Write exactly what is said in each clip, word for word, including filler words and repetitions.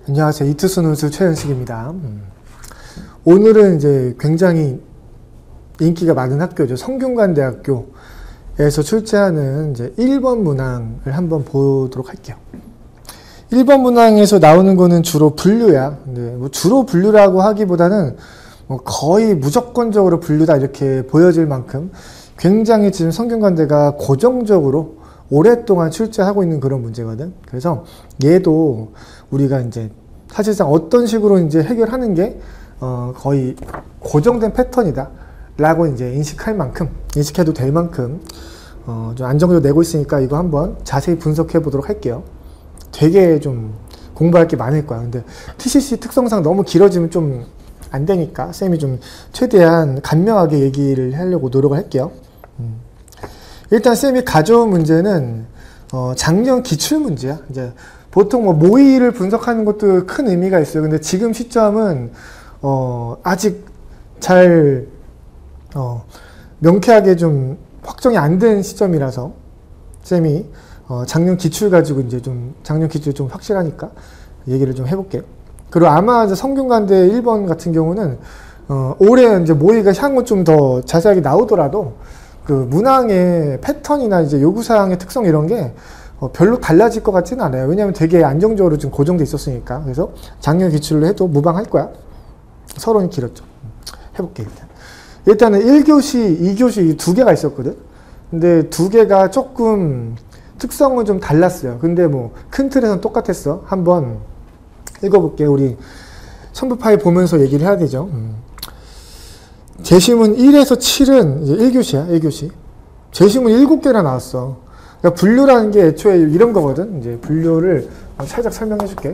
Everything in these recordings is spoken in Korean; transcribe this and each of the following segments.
안녕하세요. 이투스눈술 최현식입니다. 음. 오늘은 이제 굉장히 인기가 많은 학교죠. 성균관대학교에서 출제하는 이제 일 번 문항을 한번 보도록 할게요. 일 번 문항에서 나오는 거는 주로 분류야. 근데 뭐 주로 분류라고 하기보다는 뭐 거의 무조건적으로 분류다 이렇게 보여질 만큼 굉장히 지금 성균관대가 고정적으로 오랫동안 출제하고 있는 그런 문제거든. 그래서 얘도 우리가 이제 사실상 어떤 식으로 이제 해결하는 게 어 거의 고정된 패턴이다 라고 이제 인식할 만큼, 인식해도 될 만큼 어 좀 안정적으로 내고 있으니까 이거 한번 자세히 분석해 보도록 할게요. 되게 좀 공부할 게 많을 거야. 근데 티씨씨 특성상 너무 길어지면 좀 안 되니까 쌤이 좀 최대한 간명하게 얘기를 하려고 노력을 할게요. 음. 일단 쌤이 가져온 문제는 어 작년 기출문제야. 이제 보통 뭐 모의를 분석하는 것도 큰 의미가 있어요. 근데 지금 시점은 어 아직 잘 어 명쾌하게 좀 확정이 안 된 시점이라서 쌤이 어 작년 기출 가지고 이제 좀 작년 기출 좀 확실하니까 얘기를 좀 해볼게요. 그리고 아마 이제 성균관대 일 번 같은 경우는 어 올해 이제 모의가 향후 좀 더 자세하게 나오더라도 그 문항의 패턴이나 이제 요구사항의 특성 이런 게 어 별로 달라질 것 같지는 않아요. 왜냐하면 되게 안정적으로 좀 고정돼 있었으니까. 그래서 작년 기출로 해도 무방할 거야. 서론이 길었죠. 해볼게 일단. 일단은 일 교시, 이 교시 두 개가 있었거든. 근데 두 개가 조금 특성은 좀 달랐어요. 근데 뭐 큰 틀에서는 똑같았어. 한번 읽어볼게. 우리 첨부 파일 보면서 얘기를 해야 되죠. 음. 제시문 일에서 칠은 이제 일 교시야. 일 교시. 제시문 일곱 개나 나왔어. 그러니까 분류라는 게 애초에 이런 거거든. 이제 분류를 살짝 설명해 줄게.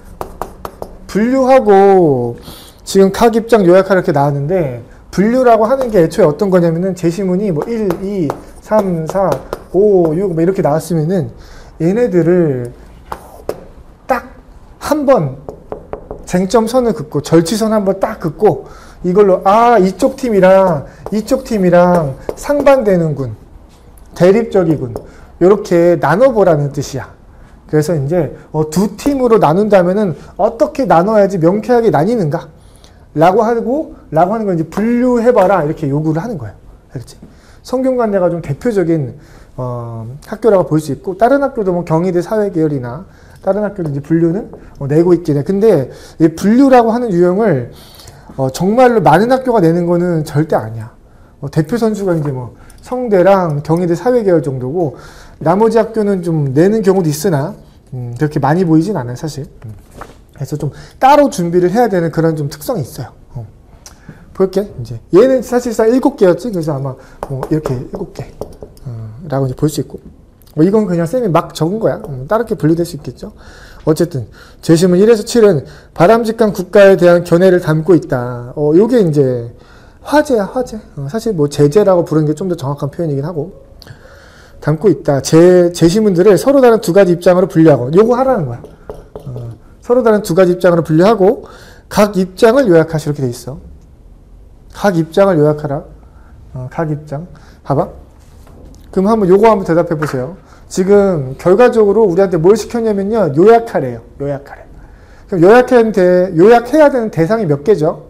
분류하고 지금 각 입장 요약하라 이렇게 나왔는데 분류라고 하는 게 애초에 어떤 거냐면은 제시문이 뭐 일, 이, 삼, 사, 오, 육 뭐 이렇게 나왔으면은 얘네들을 딱 한 번 쟁점선을 긋고 절치선 한번 딱 긋고 이걸로 아 이쪽 팀이랑 이쪽 팀이랑 상반되는군, 대립적이군 이렇게 나눠보라는 뜻이야. 그래서 이제 어, 두 팀으로 나눈다면은 어떻게 나눠야지 명쾌하게 나뉘는가 라고 하고 라고 하는 건 이제 분류해봐라 이렇게 요구를 하는 거예요. 알겠지? 성균관대가 좀 대표적인 어, 학교라고 볼 수 있고 다른 학교도 뭐 경희대 사회계열이나 다른 학교도 이제 분류는 어, 내고 있긴 해. 근데 이 분류라고 하는 유형을 어, 정말로 많은 학교가 내는 거는 절대 아니야. 어, 대표 선수가 이제 뭐 성대랑 경희대 사회계열 정도고 나머지 학교는 좀 내는 경우도 있으나 음, 그렇게 많이 보이진 않아요, 사실. 음. 그래서 좀 따로 준비를 해야 되는 그런 좀 특성이 있어요. 어. 볼게. 이제 얘는 사실상 일곱 개였지. 그래서 아마 뭐 이렇게 일곱 개 어, 라고 이제 볼 수 있고. 뭐 이건 그냥 쌤이 막 적은 거야. 음, 다르게 분류될 수 있겠죠. 어쨌든 제시문 일에서 칠은 바람직한 국가에 대한 견해를 담고 있다. 어, 요게 이제 화제야, 화제. 어, 사실 뭐 제재라고 부르는 게 좀 더 정확한 표현이긴 하고. 담고 있다. 제, 제시문들을 서로 다른 두 가지 입장으로 분류하고, 요거 하라는 거야. 어, 서로 다른 두 가지 입장으로 분류하고, 각 입장을 요약하시 이렇게 돼 있어. 각 입장을 요약하라. 어, 각 입장. 봐봐. 그럼 한번 요거 한번 대답해 보세요. 지금 결과적으로 우리한테 뭘 시켰냐면요. 요약하래요. 요약하래. 그럼 요약해야 되는, 요약해야 되는 대상이 몇 개죠?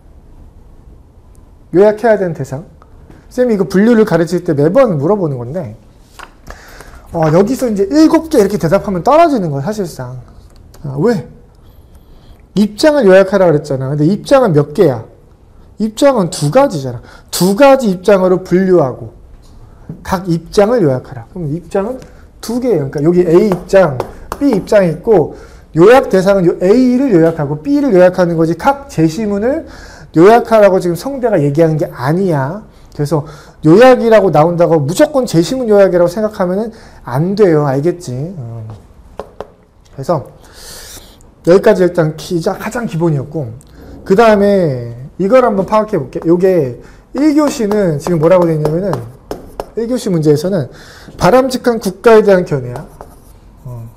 요약해야 되는 대상. 쌤이 이거 분류를 가르칠 때 매번 물어보는 건데, 어, 여기서 이제 일곱 개 이렇게 대답하면 떨어지는 거야, 사실상. 아, 왜? 입장을 요약하라 그랬잖아. 근데 입장은 몇 개야? 입장은 두 가지잖아. 두 가지 입장으로 분류하고, 각 입장을 요약하라. 그럼 입장은 두 개예요. 그러니까 여기 A 입장, B 입장이 있고, 요약 대상은 요 A를 요약하고 B를 요약하는 거지, 각 제시문을 요약하라고 지금 성대가 얘기하는 게 아니야. 그래서 요약이라고 나온다고 무조건 제시문 요약이라고 생각하면은 안 돼요. 알겠지? 어. 그래서 여기까지 일단 기자 가장 기본이었고, 그 다음에 이걸 한번 파악해 볼게. 요게 일 교시는 지금 뭐라고 되어 있냐면은 일 교시 문제에서는 바람직한 국가에 대한 견해야. 어.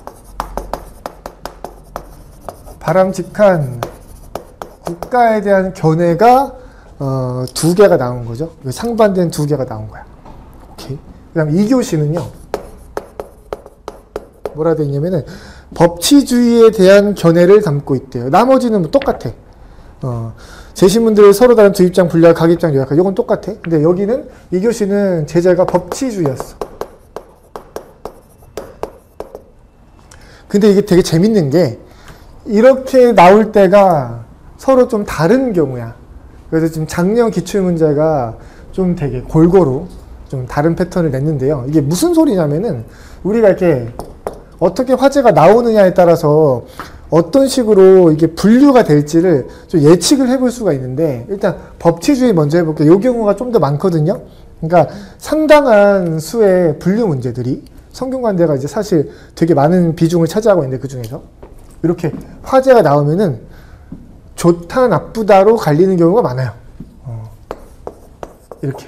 바람직한 국가에 대한 견해가 어, 두 개가 나온 거죠. 상반된 두 개가 나온 거야. 오케이. 그 다음 이 교시는요. 뭐라 되어 있냐면은 법치주의에 대한 견해를 담고 있대요. 나머지는 뭐 똑같아. 어, 제시문들 서로 다른 두 입장 분류와 각 입장 요약하. 이건 똑같아. 근데 여기는 이 교시는 제자가 법치주의였어. 근데 이게 되게 재밌는 게 이렇게 나올 때가 서로 좀 다른 경우야. 그래서 지금 작년 기출문제가 좀 되게 골고루 좀 다른 패턴을 냈는데요. 이게 무슨 소리냐면은 우리가 이렇게 어떻게 화제가 나오느냐에 따라서 어떤 식으로 이게 분류가 될지를 좀 예측을 해볼 수가 있는데, 일단 법치주의 먼저 해볼게요. 이 경우가 좀 더 많거든요. 그러니까 상당한 수의 분류 문제들이 성균관대가 이제 사실 되게 많은 비중을 차지하고 있는데, 그 중에서 이렇게 화제가 나오면은 좋다 나쁘다로 갈리는 경우가 많아요. 어. 이렇게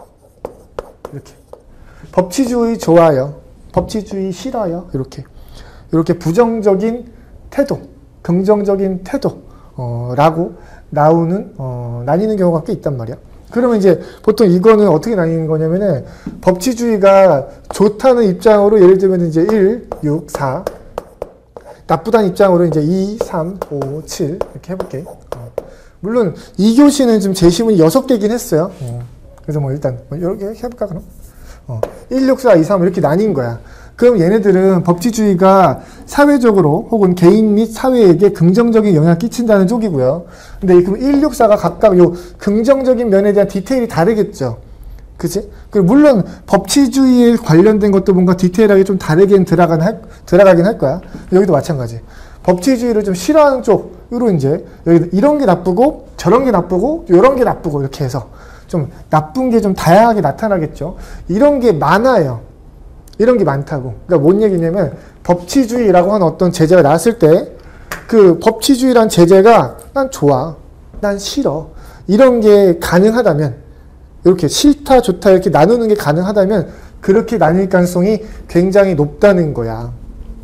이렇게 법치주의 좋아요, 법치주의 싫어요, 이렇게 이렇게 부정적인 태도, 긍정적인 태도 어, 라고 나오는 어, 나뉘는 경우가 꽤 있단 말이야. 그러면 이제 보통 이거는 어떻게 나뉘는 거냐면은 법치주의가 좋다는 입장으로 예를 들면 이제 일, 육, 사, 나쁘다는 입장으로 이제 이, 삼, 오, 칠 이렇게 해볼게. 어. 물론 이 교시는 좀 제시문이 여섯 개긴 했어요. 어. 그래서 뭐 일단 뭐 이렇게 해볼까 그럼? 어. 일, 육, 사, 이, 삼 이렇게 나뉜 거야. 그럼 얘네들은 법치주의가 사회적으로 혹은 개인 및 사회에게 긍정적인 영향을 끼친다는 쪽이고요. 근데 그럼 일, 육, 사가 각각 요 긍정적인 면에 대한 디테일이 다르겠죠. 그치? 그리고 물론 법치주의에 관련된 것도 뭔가 디테일하게 좀 다르게 들어가긴 할, 들어가긴 할 거야. 여기도 마찬가지. 법치주의를 좀 싫어하는 쪽으로 이제 여기 이런 게 나쁘고 저런 게 나쁘고 이런 게 나쁘고 이렇게 해서 좀 나쁜 게 좀 다양하게 나타나겠죠. 이런 게 많아요. 이런 게 많다고. 그러니까 뭔 얘기냐면 법치주의라고 하는 어떤 제재가 나왔을 때 그 법치주의란 제재가 난 좋아, 난 싫어, 이런 게 가능하다면, 이렇게 싫다 좋다 이렇게 나누는 게 가능하다면 그렇게 나뉠 가능성이 굉장히 높다는 거야.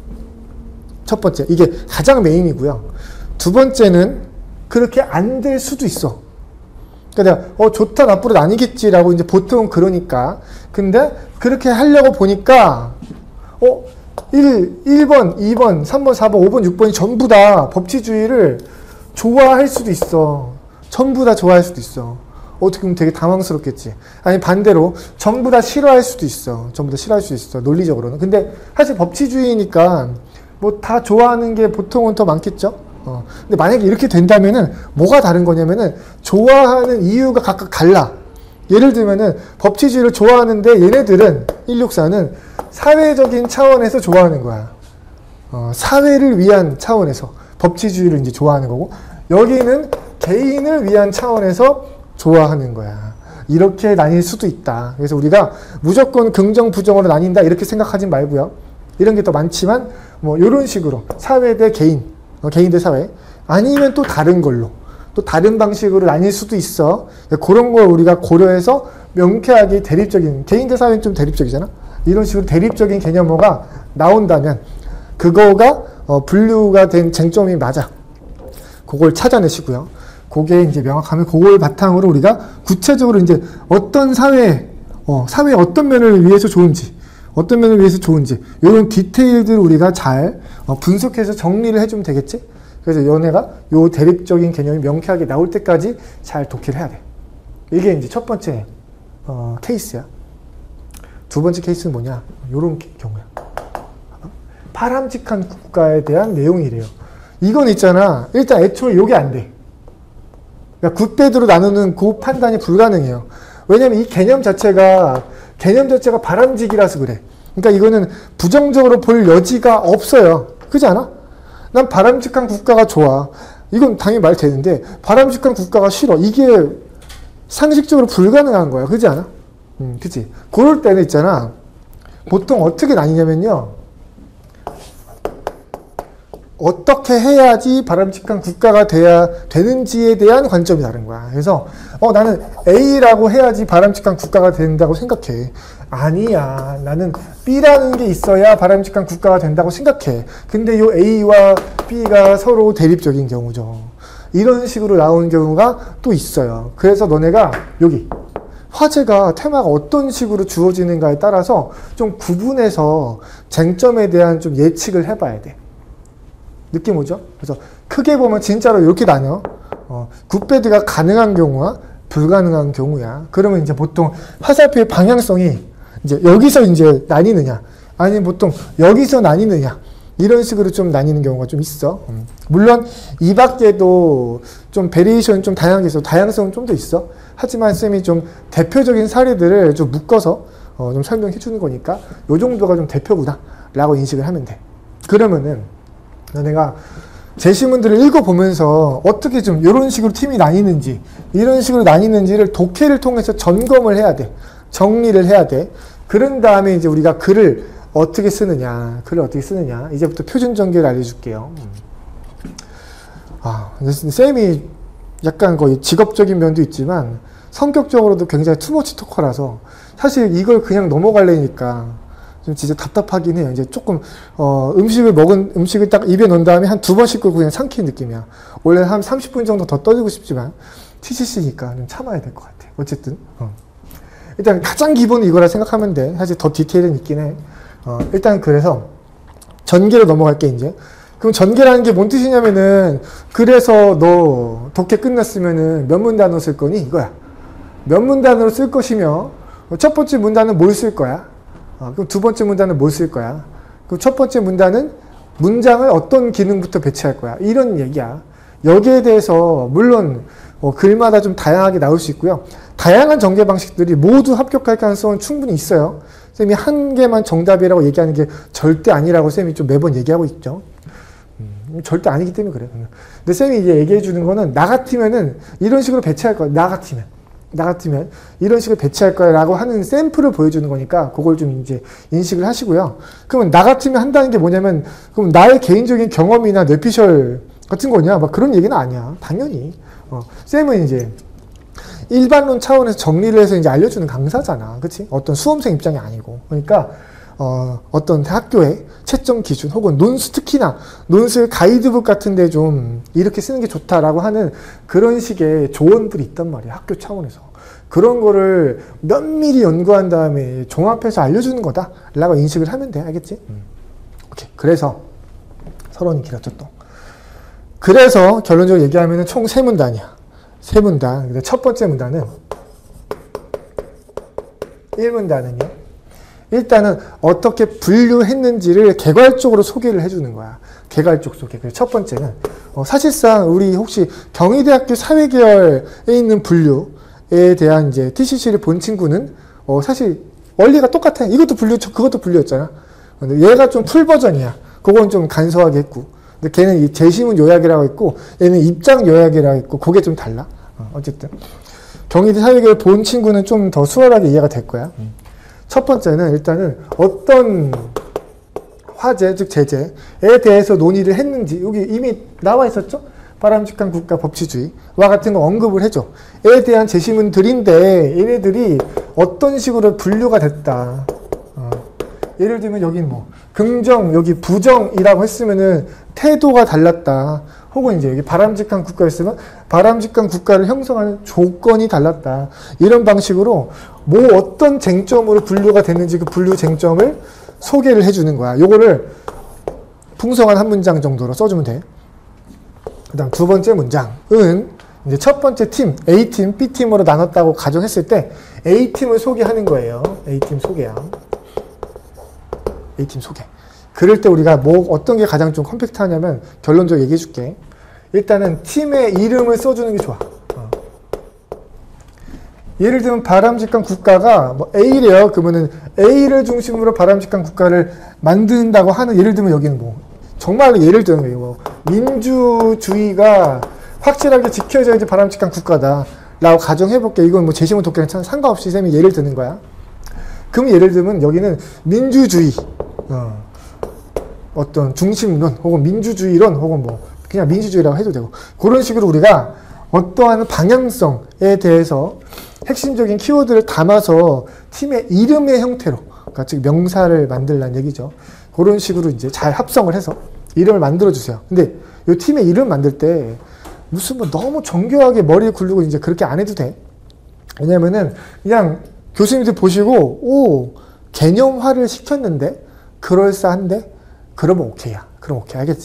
첫 번째, 이게 가장 메인이고요. 두 번째는 그렇게 안 될 수도 있어. 그러니까 내가 어 좋다 나쁘다 나뉘겠지라고 이제 보통은 그러니까. 근데 그렇게 하려고 보니까 어 일, 일 번, 이 번, 삼 번, 사 번, 오 번, 육 번이 전부 다 법치주의를 좋아할 수도 있어. 전부 다 좋아할 수도 있어. 어떻게 보면 되게 당황스럽겠지. 아니 반대로 전부 다 싫어할 수도 있어. 전부 다 싫어할 수 있어. 논리적으로는. 근데 사실 법치주의니까 뭐 다 좋아하는 게 보통은 더 많겠죠. 어. 근데 만약에 이렇게 된다면은 뭐가 다른 거냐면은 좋아하는 이유가 각각 달라. 예를 들면은 법치주의를 좋아하는데 얘네들은 일, 육, 사는 사회적인 차원에서 좋아하는 거야. 어, 사회를 위한 차원에서 법치주의를 이제 좋아하는 거고, 여기는 개인을 위한 차원에서 좋아하는 거야. 이렇게 나뉠 수도 있다. 그래서 우리가 무조건 긍정, 부정으로 나뉜다 이렇게 생각하지 말고요. 이런 게 더 많지만 뭐 이런 식으로 사회 대 개인, 어, 개인 대 사회, 아니면 또 다른 걸로, 또 다른 방식으로 나뉠 수도 있어. 그런 걸 우리가 고려해서 명쾌하게 대립적인, 개인 대 사회는 좀 대립적이잖아. 이런 식으로 대립적인 개념어가 나온다면 그거가 어, 분류가 된 쟁점이 맞아. 그걸 찾아내시고요. 그게 이제 명확하면 그걸 바탕으로 우리가 구체적으로 이제 어떤 사회, 어, 사회 어떤 면을 위해서 좋은지, 어떤 면을 위해서 좋은지, 이런 디테일들을 우리가 잘 어, 분석해서 정리를 해주면 되겠지? 그래서 연애가 요 대립적인 개념이 명쾌하게 나올 때까지 잘 독해를 해야 돼. 이게 이제 첫 번째 어, 케이스야. 두 번째 케이스는 뭐냐? 요런 경우야. 바람직한 국가에 대한 내용이래요. 이건 있잖아. 일단 애초에 요게 안 돼. 그러니까 굿배드로 나누는 그 판단이 불가능해요. 왜냐면 이 개념 자체가, 개념 자체가 바람직이라서 그래. 그러니까 이거는 부정적으로 볼 여지가 없어요. 그렇지 않아? 난 바람직한 국가가 좋아. 이건 당연히 말 되는데, 바람직한 국가가 싫어. 이게 상식적으로 불가능한 거야. 그렇지 않아? 음, 그치? 그럴 때는 있잖아. 보통 어떻게 나뉘냐면요. 어떻게 해야지 바람직한 국가가 돼야 되는지에 대한 관점이 다른 거야. 그래서 어 나는 A라고 해야지 바람직한 국가가 된다고 생각해. 아니야. 나는 B라는 게 있어야 바람직한 국가가 된다고 생각해. 근데 요 A와 B가 서로 대립적인 경우죠. 이런 식으로 나오는 경우가 또 있어요. 그래서 너네가 여기 화제가, 테마가 어떤 식으로 주어지는가에 따라서 좀 구분해서 쟁점에 대한 좀 예측을 해봐야 돼. 느낌 오죠? 그래서 크게 보면 진짜로 이렇게 나뉘어. 어, 굿배드가 가능한 경우와 불가능한 경우야. 그러면 이제 보통 화살표의 방향성이 이제 여기서 이제 나뉘느냐, 아니면 보통 여기서 나뉘느냐, 이런 식으로 좀 나뉘는 경우가 좀 있어. 음. 물론 이 밖에도 좀 베리에이션 좀 다양하게 있어. 다양성은 좀 더 있어. 하지만 쌤이 좀 대표적인 사례들을 좀 묶어서 어, 좀 설명해 주는 거니까 요 정도가 좀 대표구나 라고 인식을 하면 돼. 그러면은 내가 제시문들을 읽어보면서 어떻게 좀 이런 식으로 팀이 나뉘는지, 이런 식으로 나뉘는지를 독해를 통해서 점검을 해야 돼. 정리를 해야 돼. 그런 다음에 이제 우리가 글을 어떻게 쓰느냐, 글을 어떻게 쓰느냐. 이제부터 표준 전개를 알려줄게요. 아, 쌤이 약간 거의 직업적인 면도 있지만 성격적으로도 굉장히 투머치 토커라서 사실 이걸 그냥 넘어가려니까 좀 진짜 답답하긴 해요. 이제 조금, 어, 음식을 먹은, 음식을 딱 입에 넣은 다음에 한 두 번 씻고 그냥 삼키는 느낌이야. 원래 한 삼십 분 정도 더 떠들고 싶지만, 티씨씨니까 좀 참아야 될 것 같아. 어쨌든. 어. 일단 가장 기본은 이거라 생각하면 돼. 사실 더 디테일은 있긴 해. 어, 일단 그래서, 전개로 넘어갈게, 이제. 그럼 전개라는 게 뭔 뜻이냐면은, 그래서 너 독해 끝났으면은 몇 문단어 쓸 거니? 이거야. 몇 문단어로 쓸 것이며, 첫 번째 문단은 뭘 쓸 거야? 어, 그럼 두 번째 문단은 뭘 쓸 거야? 그럼 첫 번째 문단은 문장을 어떤 기능부터 배치할 거야? 이런 얘기야. 여기에 대해서 물론 어, 글마다 좀 다양하게 나올 수 있고요. 다양한 전개 방식들이 모두 합격할 가능성은 충분히 있어요. 쌤이 한 개만 정답이라고 얘기하는 게 절대 아니라고 쌤이 좀 매번 얘기하고 있죠. 음, 절대 아니기 때문에 그래요. 근데 쌤이 이제 얘기해 주는 거는 나 같으면은 이런 식으로 배치할 거야. 나 같으면. 나 같으면 이런 식으로 배치할 거야 라고 하는 샘플을 보여주는 거니까 그걸 좀 이제 인식을 하시고요. 그러면 나 같으면 한다는 게 뭐냐면 그럼 나의 개인적인 경험이나 뇌피셜 같은 거냐? 막 그런 얘기는 아니야. 당연히. 어, 쌤은 이제 일반론 차원에서 정리를 해서 이제 알려주는 강사잖아. 그치? 어떤 수험생 입장이 아니고. 그러니까 어, 어떤 학교의 채점 기준 혹은 논술, 특히나 논술 가이드북 같은데 좀 이렇게 쓰는 게 좋다라고 하는 그런 식의 조언들이 있단 말이야. 학교 차원에서. 그런 거를 면밀히 연구한 다음에 종합해서 알려주는 거다 라고 인식을 하면 돼. 알겠지? 음. 오케이. 그래서 서론이 길었죠 또. 그래서 결론적으로 얘기하면 총 세 문단이야. 세 문단. 첫 번째 문단은 일 문단은요. 일단은 어떻게 분류했는지를 개괄적으로 소개를 해주는 거야. 개괄적 소개. 첫 번째는 어, 사실상 우리 혹시 경희대학교 사회계열에 있는 분류에 대한 이제 티씨씨를 본 친구는 어, 사실 원리가 똑같아. 이것도 분류, 그것도 분류였잖아. 근데 얘가 좀 풀 버전이야. 그건 좀 간소하게 했고. 근데 걔는 이 제시문 요약이라고 했고, 얘는 입장 요약이라고 했고, 그게 좀 달라. 어, 어쨌든 경희대 사회계열 본 친구는 좀 더 수월하게 이해가 될 거야. 음. 첫 번째는 일단은 어떤 화제, 즉 제재에 대해서 논의를 했는지 여기 이미 나와 있었죠? 바람직한 국가 법치주의와 같은 거 언급을 해줘. 에 대한 제시문들인데 얘네들이 어떤 식으로 분류가 됐다. 어. 예를 들면 여기는 뭐 긍정, 여기 부정이라고 했으면은 태도가 달랐다. 혹은 이제 여기 바람직한 국가였으면 바람직한 국가를 형성하는 조건이 달랐다. 이런 방식으로 뭐 어떤 쟁점으로 분류가 됐는지 그 분류 쟁점을 소개를 해주는 거야. 요거를 풍성한 한 문장 정도로 써주면 돼. 그 다음 두 번째 문장은 이제 첫 번째 팀, A팀, B팀으로 나눴다고 가정했을 때 A팀을 소개하는 거예요. A팀 소개야. A팀 소개. 그럴 때 우리가 뭐 어떤 게 가장 좀 컴팩트하냐면 결론적으로 얘기해 줄게. 일단은 팀의 이름을 써주는 게 좋아. 어. 예를 들면 바람직한 국가가 뭐 A래요. 그러면은 A를 중심으로 바람직한 국가를 만든다고 하는, 예를 들면 여기는 뭐 정말로 예를 들면 거예요. 뭐 민주주의가 확실하게 지켜져야지 바람직한 국가다 라고 가정해볼게. 이건 뭐 제시문 독해랑 상관없이 쌤이 예를 드는 거야. 그럼 예를 들면 여기는 민주주의, 어, 어떤 중심론 혹은 민주주의론 혹은 뭐 그냥 민주주의라고 해도 되고, 그런 식으로 우리가 어떠한 방향성에 대해서 핵심적인 키워드를 담아서 팀의 이름의 형태로, 그러니까 즉 명사를 만들라는 얘기죠. 그런 식으로 이제 잘 합성을 해서 이름을 만들어 주세요. 근데 이 팀의 이름 만들 때 무슨 뭐 너무 정교하게 머리를 굴리고 이제 그렇게 안 해도 돼. 왜냐면은 그냥 교수님들 보시고 오, 개념화를 시켰는데 그럴싸한데 그러면 오케이야. 그럼 오케이. 알겠지?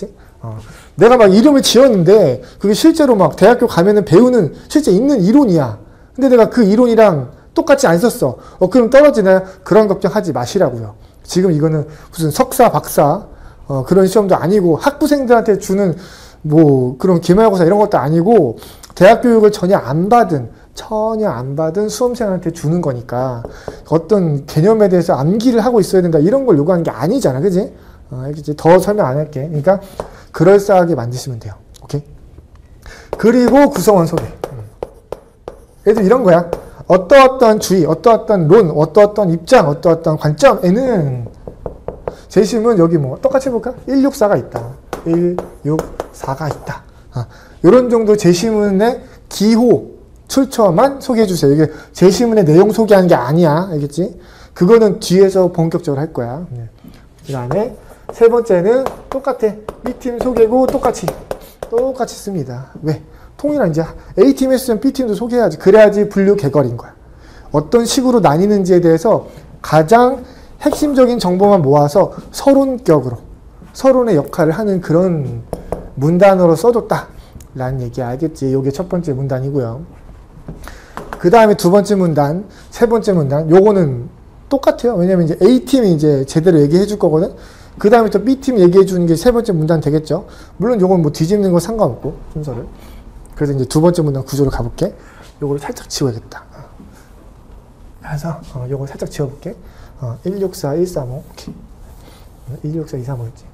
어. 내가 막 이름을 지었는데 그게 실제로 막 대학교 가면은 배우는 실제 있는 이론이야. 근데 내가 그 이론이랑 똑같이 안 썼어. 어, 그럼 떨어지나요? 그런 걱정하지 마시라고요. 지금 이거는 무슨 석사, 박사 어, 그런 시험도 아니고 학부생들한테 주는 뭐 그런 기말고사 이런 것도 아니고 대학 교육을 전혀 안 받은 전혀 안 받은 수험생한테 주는 거니까 어떤 개념에 대해서 암기를 하고 있어야 된다 이런 걸 요구하는 게 아니잖아, 그지? 어, 알겠지? 더 설명 안 할게. 그러니까 그럴싸하게 만드시면 돼요. 오케이? 그리고 구성원 소개. 얘도 이런 거야. 어떠어떤 주의, 어떠어떤 론, 어떠어떤 입장, 어떠어떤 관점에는 재심은 여기 뭐 똑같이 해볼까? 일육사가 있다. 일육사가 있다. 아, 이런 정도 재심문의 기호, 출처만 소개해 주세요. 이게 재심문의 내용 소개하는 게 아니야. 알겠지? 그거는 뒤에서 본격적으로 할 거야. 네. 그 다음에 세 번째는 똑같아. B팀 소개고 똑같이 똑같이 씁니다. 왜? 통일한 이제 A팀 했으면 B팀도 소개해야지. 그래야지 분류 개걸인 거야. 어떤 식으로 나뉘는지에 대해서 가장 핵심적인 정보만 모아서 서론격으로 서론의 역할을 하는 그런 문단으로 써줬다 라는 얘기 알겠지? 이게 첫 번째 문단이고요. 그 다음에 두 번째 문단, 세 번째 문단, 요거는 똑같아요. 왜냐면 이제 A팀이 이제 제대로 얘기해 줄 거거든. 그 다음에 또 B팀 얘기해 주는 게 세 번째 문단 되겠죠. 물론 요건 뭐 뒤집는 거 상관없고, 순서를. 그래서 이제 두 번째 문단 구조로 가볼게. 요거를 살짝 지워야겠다. 그래서, 어, 요거 살짝 지워볼게. 어, 일육사, 일삼오. 오케이. 일육사, 이삼오였지.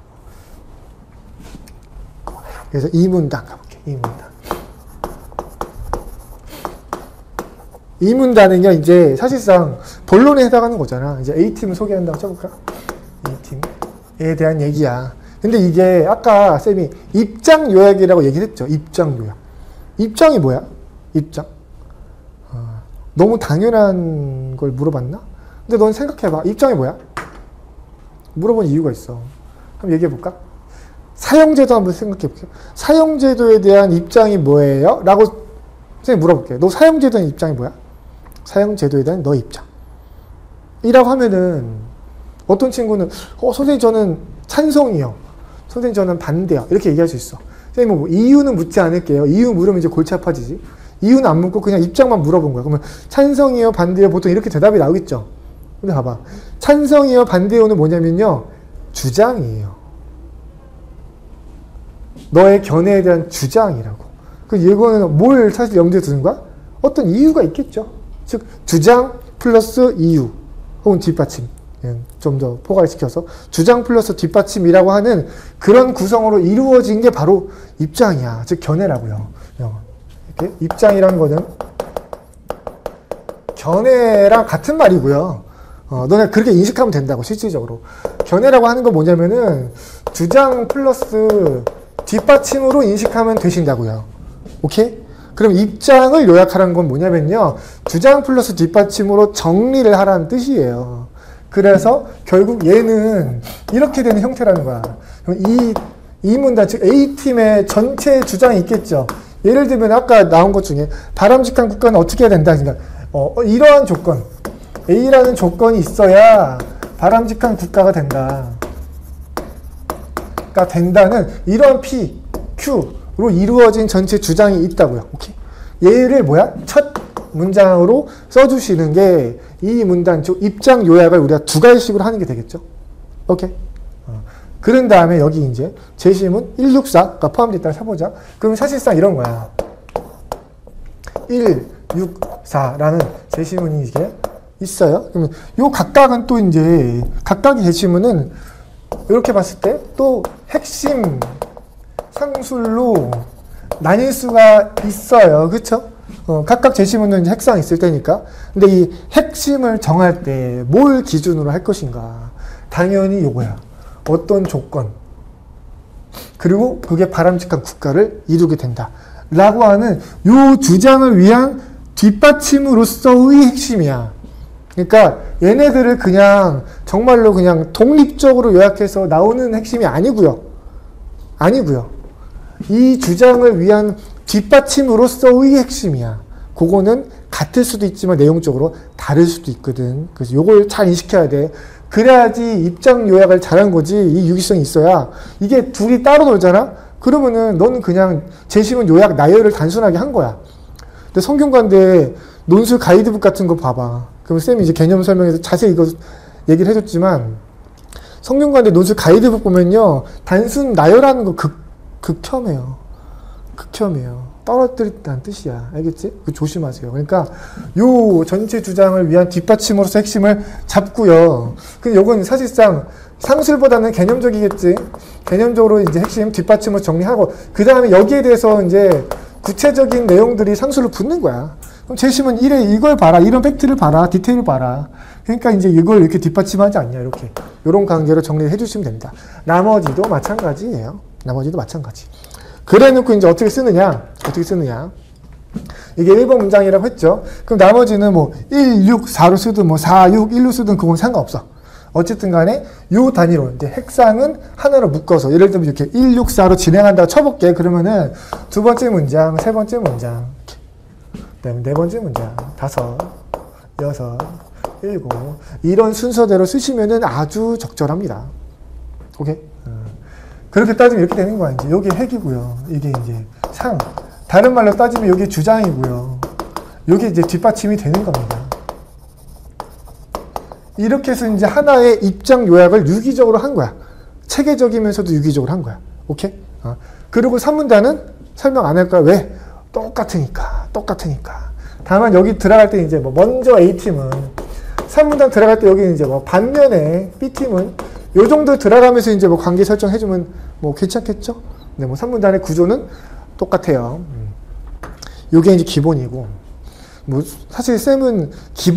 그래서 이 문단 가볼게. 이 문단. 이 문단은요, 이제 사실상 본론에 해당하는 거잖아. 이제 A팀을 소개한다고 쳐볼까? A팀에 대한 얘기야. 근데 이게 아까 쌤이 입장 요약이라고 얘기를 했죠. 입장 요약. 입장이 뭐야? 입장. 어, 너무 당연한 걸 물어봤나? 근데 넌 생각해봐. 입장이 뭐야? 물어본 이유가 있어. 한번 얘기해볼까? 사형제도 한번 생각해볼게요. 사형제도에 대한 입장이 뭐예요? 라고 선생님 물어볼게요. 너 사형제도의 입장이 뭐야? 사형제도에 대한 너 입장. 이라고 하면은 어떤 친구는 어 선생님 저는 찬성이요. 선생님 저는 반대요. 이렇게 얘기할 수 있어. 선생님 뭐 이유는 묻지 않을게요. 이유 물으면 이제 골치 아파지지. 이유는 안 묻고 그냥 입장만 물어본 거야. 그러면 찬성이요, 반대요. 보통 이렇게 대답이 나오겠죠. 근데 봐봐. 찬성이요, 반대요는 뭐냐면요. 주장이에요. 너의 견해에 대한 주장이라고. 그 이거는 뭘 사실 염두에 두는 거야? 어떤 이유가 있겠죠. 즉 주장 플러스 이유 혹은 뒷받침. 좀 더 포괄시켜서 주장 플러스 뒷받침이라고 하는 그런 구성으로 이루어진 게 바로 입장이야. 즉 견해라고요. 이렇게 입장이라는 거는 견해랑 같은 말이고요. 어, 너네 그렇게 인식하면 된다고. 실질적으로 견해라고 하는 건 뭐냐면은 주장 플러스 뒷받침으로 인식하면 되신다고요. 오케이? 그럼 입장을 요약하라는 건 뭐냐면요. 주장 플러스 뒷받침으로 정리를 하라는 뜻이에요. 그래서 결국 얘는 이렇게 되는 형태라는 거야. 이, 이 문단, 즉 A팀의 전체 주장이 있겠죠. 예를 들면 아까 나온 것 중에 바람직한 국가는 어떻게 해야 된다. 그러니까 어, 이러한 조건, A라는 조건이 있어야 바람직한 국가가 된다. 가 된다는 이런 P, Q로 이루어진 전체 주장이 있다고요. 오케이? 얘를 뭐야? 첫 문장으로 써주시는 게 이 문단, 즉 입장 요약을 우리가 두 가지식으로 하는 게 되겠죠. 오케이? 어. 그런 다음에 여기 이제 제시문 일육사가 포함되어 있다고 해보자. 그럼 사실상 이런 거야. 일육사라는 제시문이 이게 있어요. 그러면 요 각각은 또 이제 각각의 제시문은 이렇게 봤을 때 또 핵심 상술로 나뉠 수가 있어요. 그쵸? 어, 각각 제시문은 핵상이 있을 테니까. 근데 이 핵심을 정할 때 뭘 기준으로 할 것인가? 당연히 요거야. 어떤 조건. 그리고 그게 바람직한 국가를 이루게 된다. 라고 하는 요 주장을 위한 뒷받침으로서의 핵심이야. 그러니까 얘네들을 그냥 정말로 그냥 독립적으로 요약해서 나오는 핵심이 아니고요. 아니고요. 이 주장을 위한 뒷받침으로서의 핵심이야. 그거는 같을 수도 있지만 내용적으로 다를 수도 있거든. 그래서 요걸 잘 인식해야 돼. 그래야지 입장 요약을 잘한 거지. 이 유기성이 있어야. 이게 둘이 따로 놀잖아? 그러면은 너는 그냥 재시문 요약 나열을 단순하게 한 거야. 근데 성균관대 논술 가이드북 같은 거 봐봐. 그럼 쌤이 이제 개념 설명에서 자세히 이거 얘기를 해줬지만, 성균관대 논술 가이드북 보면요, 단순 나열하는 거 극, 극혐해요. 극혐이에요. 떨어뜨린다는 뜻이야. 알겠지? 그 조심하세요. 그러니까 요 전체 주장을 위한 뒷받침으로서 핵심을 잡고요. 그 요건 사실상 상술보다는 개념적이겠지. 개념적으로 이제 핵심 뒷받침으로 정리하고, 그 다음에 여기에 대해서 이제 구체적인 내용들이 상술로 붙는 거야. 그럼 재심은 이래, 이걸 봐라. 이런 팩트를 봐라. 디테일을 봐라. 그러니까 이제 이걸 이렇게 뒷받침하지 않냐. 이렇게. 요런 관계로 정리를 해주시면 됩니다. 나머지도 마찬가지예요. 나머지도 마찬가지. 그래 놓고 이제 어떻게 쓰느냐? 어떻게 쓰느냐? 이게 일 번 문장이라고 했죠? 그럼 나머지는 뭐 일, 육, 사로 쓰든 뭐 사, 육, 일로 쓰든 그건 상관없어. 어쨌든 간에 요 단위로 이제 핵상은 하나로 묶어서, 예를 들면 이렇게 일, 육, 사로 진행한다고 쳐볼게. 그러면은 두 번째 문장, 세 번째 문장, 그다음에 네 번째 문장, 다섯, 여섯, 일곱, 이런 순서대로 쓰시면은 아주 적절합니다. 오케이? 그렇게 따지면 이렇게 되는 거야. 이제 여기 핵이고요. 이게 이제 상. 다른 말로 따지면 여기 주장이고요. 여기 이제 뒷받침이 되는 겁니다. 이렇게 해서 이제 하나의 입장 요약을 유기적으로 한 거야. 체계적이면서도 유기적으로 한 거야. 오케이? 어. 그리고 산문단은 설명 안 할 거야. 왜? 똑같으니까. 똑같으니까. 다만 여기 들어갈 때 이제 뭐 먼저 A팀은, 산문단 들어갈 때 여기 이제 뭐 반면에 B팀은 요 정도 들어가면서 이제 뭐 관계 설정해주면 뭐 괜찮겠죠? 네, 뭐 산문단의 구조는 똑같아요. 음. 요게 이제 기본이고, 뭐 사실 쌤은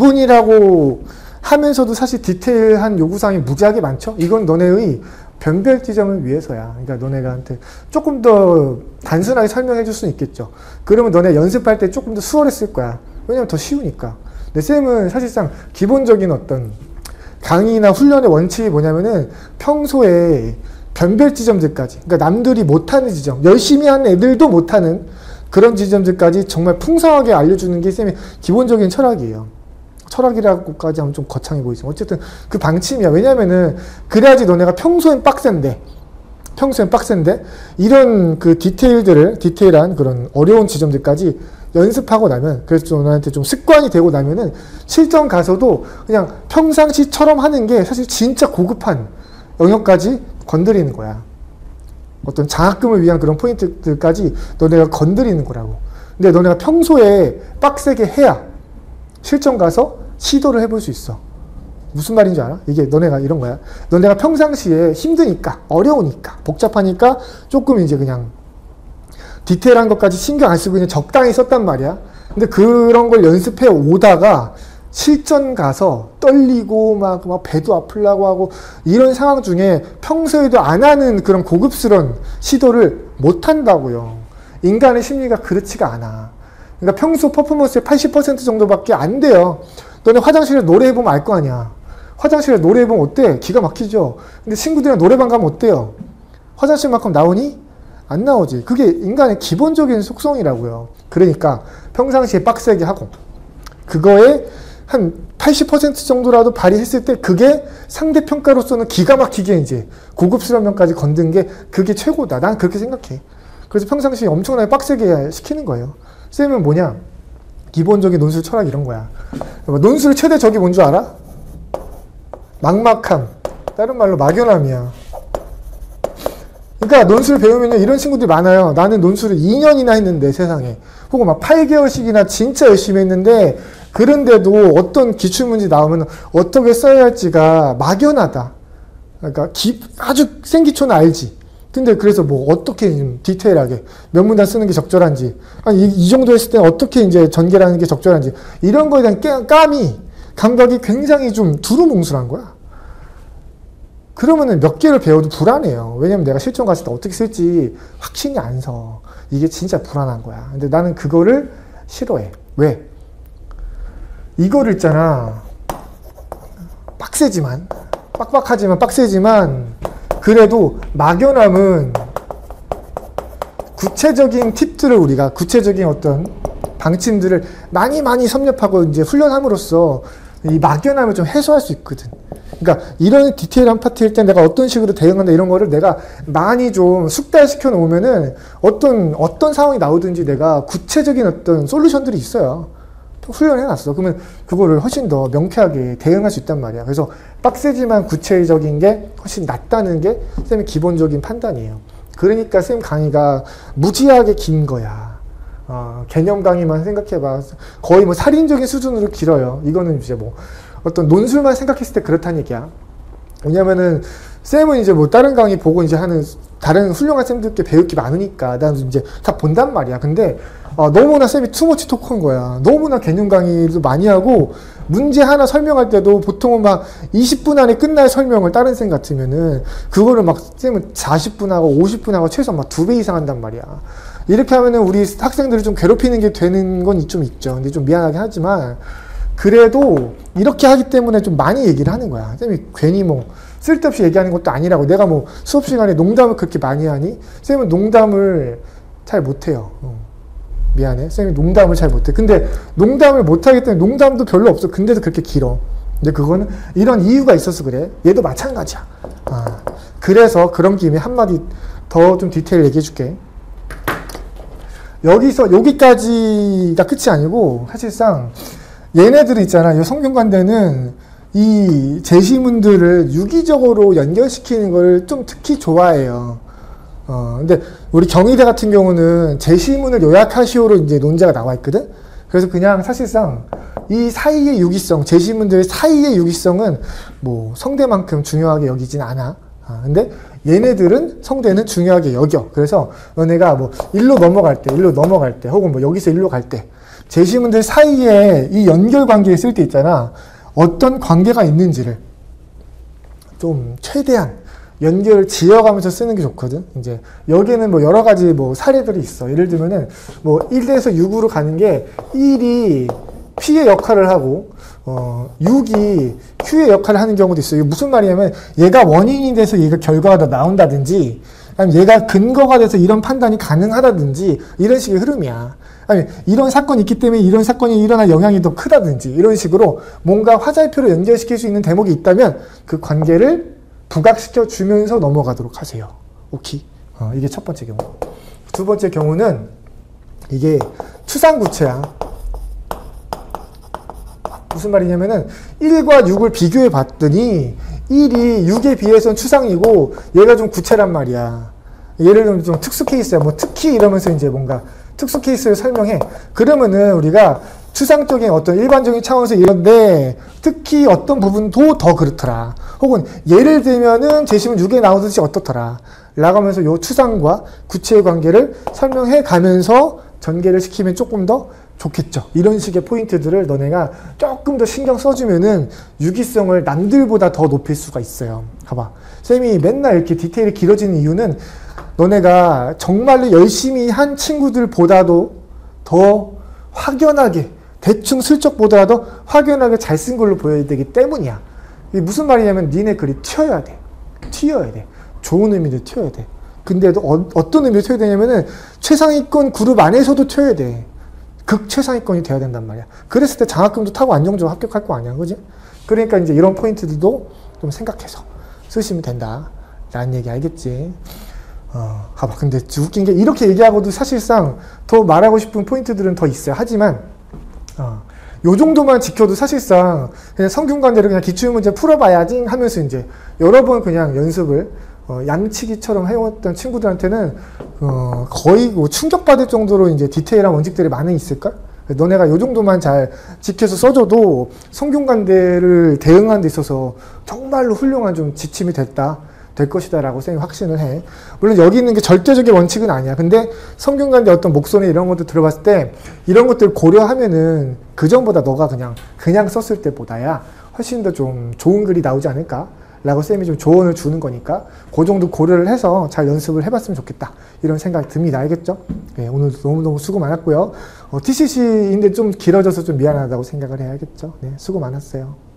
기본이라고 하면서도 사실 디테일한 요구사항이 무지하게 많죠? 이건 너네의 변별 지점을 위해서야. 그러니까 너네가한테 조금 더 단순하게 설명해 줄 수는 있겠죠. 그러면 너네 연습할 때 조금 더 수월했을 거야. 왜냐면 더 쉬우니까. 근데 쌤은 사실상 기본적인 어떤 강의나 훈련의 원칙이 뭐냐면은 평소에 변별 지점들까지, 그러니까 남들이 못하는 지점, 열심히 하는 애들도 못하는 그런 지점들까지 정말 풍성하게 알려주는 게 쌤의 기본적인 철학이에요. 철학이라고까지 하면 좀 거창해 보이지만 어쨌든 그 방침이야. 왜냐면은 그래야지 너네가 평소엔 빡센데, 평소엔 빡센데 이런 그 디테일들을, 디테일한 그런 어려운 지점들까지 연습하고 나면, 그래서 너한테 좀 습관이 되고 나면은 실전 가서도 그냥 평상시처럼 하는 게 사실 진짜 고급한 영역까지 건드리는 거야. 어떤 장학금을 위한 그런 포인트들까지 너네가 건드리는 거라고. 근데 너네가 평소에 빡세게 해야 실전 가서 시도를 해볼 수 있어. 무슨 말인지 알아? 이게 너네가 이런 거야. 너네가 평상시에 힘드니까, 어려우니까, 복잡하니까 조금 이제 그냥 디테일한 것까지 신경 안 쓰고 그냥 적당히 썼단 말이야. 근데 그런 걸 연습해 오다가 실전 가서 떨리고 막, 막 배도 아프려고 하고 이런 상황 중에 평소에도 안 하는 그런 고급스러운 시도를 못 한다고요. 인간의 심리가 그렇지가 않아. 그러니까 평소 퍼포먼스의 팔십 퍼센트 정도밖에 안 돼요. 너네 화장실에 노래해보면 알 거 아니야. 화장실에 노래해보면 어때? 기가 막히죠. 근데 친구들이랑 노래방 가면 어때요? 화장실만큼 나오니? 안 나오지. 그게 인간의 기본적인 속성이라고요. 그러니까 평상시에 빡세게 하고 그거에 한 팔십 퍼센트 정도라도 발휘했을 때 그게 상대평가로서는 기가 막히게 이제 고급스러운 면까지 건든 게 그게 최고다. 난 그렇게 생각해. 그래서 평상시에 엄청나게 빡세게 시키는 거예요. 쌤은 뭐냐? 기본적인 논술 철학 이런 거야. 논술 최대 적이 뭔 줄 알아? 막막함. 다른 말로 막연함이야. 그러니까 논술 배우면 이런 친구들이 많아요. 나는 논술을 이 년이나 했는데 세상에. 혹은 막 팔 개월씩이나 진짜 열심히 했는데 그런데도 어떤 기출문제 나오면 어떻게 써야 할지가 막연하다. 그러니까 기, 아주 생기초는 알지. 근데 그래서 뭐 어떻게 좀 디테일하게 명문단 쓰는 게 적절한지, 아니 이, 이 정도 했을 때 어떻게 이제 전개라는 게 적절한지 이런 거에 대한 깨, 감이 감각이 굉장히 좀 두루뭉술한 거야. 그러면은 몇 개를 배워도 불안해요. 왜냐면 내가 실전 갔을 때 어떻게 쓸지 확신이 안 서. 이게 진짜 불안한 거야. 근데 나는 그거를 싫어해. 왜? 이거를 있잖아. 빡세지만, 빡빡하지만 빡세지만 그래도 막연함은 구체적인 팁들을 우리가 구체적인 어떤 방침들을 많이 많이 섭렵하고 이제 훈련함으로써 이 막연함을 좀 해소할 수 있거든. 그러니까 이런 디테일한 파트일 때 내가 어떤 식으로 대응한다 이런 거를 내가 많이 좀 숙달시켜 놓으면은 어떤 어떤 상황이 나오든지 내가 구체적인 어떤 솔루션들이 있어요. 훈련해 놨어. 그러면 그거를 훨씬 더 명쾌하게 대응할 수 있단 말이야. 그래서 빡세지만 구체적인 게 훨씬 낫다는 게 쌤의 기본적인 판단이에요. 그러니까 쌤 강의가 무지하게 긴 거야. 어, 개념 강의만 생각해봐. 거의 뭐 살인적인 수준으로 길어요. 이거는 이제 뭐 어떤 논술만 생각했을 때 그렇다는 얘기야. 왜냐면은 쌤은 이제 뭐 다른 강의 보고 이제 하는 다른 훌륭한 쌤들께 배울 게 많으니까 난 이제 다 본단 말이야. 근데 어, 너무나 쌤이 투머치 토크한 거야. 너무나 개념 강의도 많이 하고 문제 하나 설명할 때도 보통은 막 이십 분 안에 끝날 설명을 다른 쌤 같으면은 그거를 막 쌤은 사십 분 하고 오십 분 하고 최소 막 두 배 이상 한단 말이야. 이렇게 하면은 우리 학생들을 좀 괴롭히는 게 되는 건 좀 있죠. 근데 좀 미안하긴 하지만 그래도 이렇게 하기 때문에 좀 많이 얘기를 하는 거야. 쌤이 괜히 뭐 쓸데없이 얘기하는 것도 아니라고. 내가 뭐 수업 시간에 농담을 그렇게 많이 하니? 쌤은 농담을 잘 못해요. 어. 미안해. 쌤이 농담을 잘 못해. 근데 농담을 못하기 때문에 농담도 별로 없어. 근데도 그렇게 길어. 근데 그거는 이런 이유가 있어서 그래. 얘도 마찬가지야. 아, 그래서 그런 김에 한마디 더 좀 디테일 얘기해 줄게. 여기서 여기까지가 끝이 아니고 사실상 얘네들 있잖아. 이 성균관대는 이 제시문들을 유기적으로 연결시키는 걸 좀 특히 좋아해요. 어, 근데 우리 경희대 같은 경우는 제시문을 요약하시오로 이제 논제가 나와 있거든? 그래서 그냥 사실상 이 사이의 유기성, 제시문들 사이의 유기성은 뭐 성대만큼 중요하게 여기진 않아. 아, 근데 얘네들은 성대는 중요하게 여겨. 그래서 너네가 뭐 일로 넘어갈 때, 일로 넘어갈 때, 혹은 뭐 여기서 일로 갈 때, 제시문들 사이에 이 연결 관계에 쓸 때 있잖아. 어떤 관계가 있는지를 좀 최대한 연결을 지어가면서 쓰는 게 좋거든. 이제 여기는 뭐 여러 가지 뭐 사례들이 있어. 예를 들면은 뭐 일에서 육으로 가는 게 일이 P의 역할을 하고 어 육이 Q의 역할을 하는 경우도 있어요. 이게 무슨 말이냐면 얘가 원인이 돼서 얘가 결과가 더 나온다든지 아니면 얘가 근거가 돼서 이런 판단이 가능하다든지 이런 식의 흐름이야. 아니 이런 사건이 있기 때문에 이런 사건이 일어날 영향이 더 크다든지 이런 식으로 뭔가 화살표로 연결시킬 수 있는 대목이 있다면 그 관계를 부각시켜 주면서 넘어가도록 하세요. 오케이. 어, 이게 첫 번째 경우. 두 번째 경우는 이게 추상구체야. 무슨 말이냐면은 일과 육을 비교해 봤더니 일이 육에 비해서는 추상이고 얘가 좀 구체란 말이야. 예를 들면 좀 특수 케이스야. 뭐 특히 이러면서 이제 뭔가 특수 케이스를 설명해. 그러면은 우리가 추상적인 어떤 일반적인 차원에서 이런데 특히 어떤 부분도 더 그렇더라. 혹은 예를 들면은 제시문 육에 나오듯이 어떻더라. 라고 하면서 요 추상과 구체의 관계를 설명해 가면서 전개를 시키면 조금 더 좋겠죠. 이런 식의 포인트들을 너네가 조금 더 신경 써주면은 유기성을 남들보다 더 높일 수가 있어요. 봐봐. 쌤이 맨날 이렇게 디테일이 길어지는 이유는 너네가 정말로 열심히 한 친구들보다도 더 확연하게 대충 슬쩍 보더라도 확연하게 잘 쓴 걸로 보여야 되기 때문이야. 이게 무슨 말이냐면 니네 글이 튀어야 돼. 튀어야 돼. 좋은 의미로 튀어야 돼. 근데도 어, 어떤 의미로 튀어야 되냐면은 최상위권 그룹 안에서도 튀어야 돼. 극 최상위권이 돼야 된단 말이야. 그랬을 때 장학금도 타고 안정적으로 합격할 거 아니야. 그지? 그러니까 이제 이런 포인트들도 좀 생각해서 쓰시면 된다. 라는 얘기 알겠지? 어, 봐봐. 근데 웃긴 게 이렇게 얘기하고도 사실상 더 말하고 싶은 포인트들은 더 있어요. 하지만 어, 요 정도만 지켜도 사실상 그냥 성균관대로 그냥 기출문제 풀어봐야지 하면서 이제 여러 번 그냥 연습을 어, 양치기처럼 해왔던 친구들한테는 어, 거의 뭐 충격받을 정도로 이제 디테일한 원칙들이 많이 있을걸? 너네가 요 정도만 잘 지켜서 써줘도 성균관대를 대응하는 데 있어서 정말로 훌륭한 좀 지침이 됐다. 될 것이다 라고 쌤이 확신을 해. 물론 여기 있는 게 절대적인 원칙은 아니야. 근데 성균관대 어떤 목소리 이런 것도 들어봤을 때 이런 것들 고려하면은 그전보다 너가 그냥 그냥 썼을 때보다야 훨씬 더 좀 좋은 글이 나오지 않을까 라고 쌤이 좀 조언을 주는 거니까 그 정도 고려를 해서 잘 연습을 해봤으면 좋겠다 이런 생각이 듭니다. 알겠죠? 네, 오늘 너무너무 수고 많았고요. 어, 티씨씨인데 좀 길어져서 좀 미안하다고 생각을 해야겠죠. 네, 수고 많았어요.